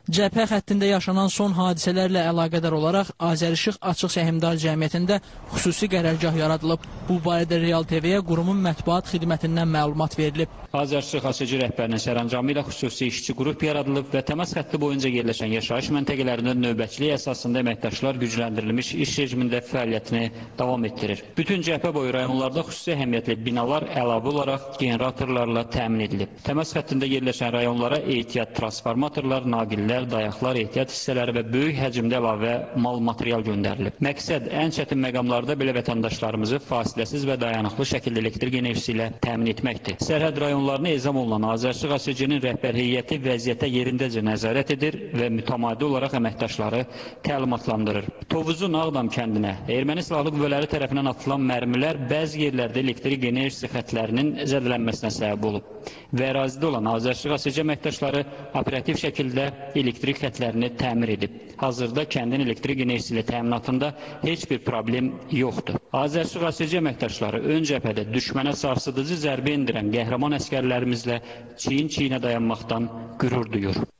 Cəbhə xəttində yaşanan son hadisələrlə əlaqədar olaraq Azərişıq Açıq Səhmdar Cəmiyyətində xüsusi qərargah yaradılıb. Bu barədə Real TV-yə qurumun mətbuat xidmətindən məlumat verilib. Azərişıq ASC rəhbərinin sərəncamı ilə xüsusi işçi qrup yaradılıb və təmas xətti boyunca yerləşən yaşayış məntəqələrində növbətçilik əsasında əməkdaşlar gücləndirilmiş iş rejimində fəaliyyətini davam etdirir. Bütün cəbhə boyu rayonlarda xüsusi əhəmiyyətli binalar əlavə olaraq generatorlarla təmin edilib. Təmas xəttində yerləşən rayonlara ehtiyat transformatorlar, naqillər, dayaqlar, ehtiyat hissələri və böyük həcmdə əlavə mal material göndərilib. Məqsəd ən çətin məqamlarda belə vətəndaşlarımızı fasiləsiz və dayanıqlı şəkildə elektrik enerjisi ilə təmin etməkdir. Sərhəd rayonlarına ezam olunan Azərişıq ASC-nin rəhbər heyəti vəziyyətə yerindəcə nəzarət edir və mütəmadi olaraq əməkdaşları təlimatlandırır. Tovuzun Ağdam kəndinə erməni silahlı qüvvələri tərəfindən atılan mərmilər bəzi yerlərdə elektrik enerjisi xətlərinin zədələnməsinə səbəb olub və ərazidə olan Azərişıq ASC əməkdaşları operativ şəkildə elektrik xətlərini təmir edib. Hazırda kəndin elektrik enerjisi ilə təminatında heç bir problem yoxdur. Azərişıq ASC əməkdaşları ön cəbhədə düşmənə sarsıdıcı zərbə endirən qəhrəman əsgərlərimizlə çiyin-çiyinə dayanmaqdan qürur duyur.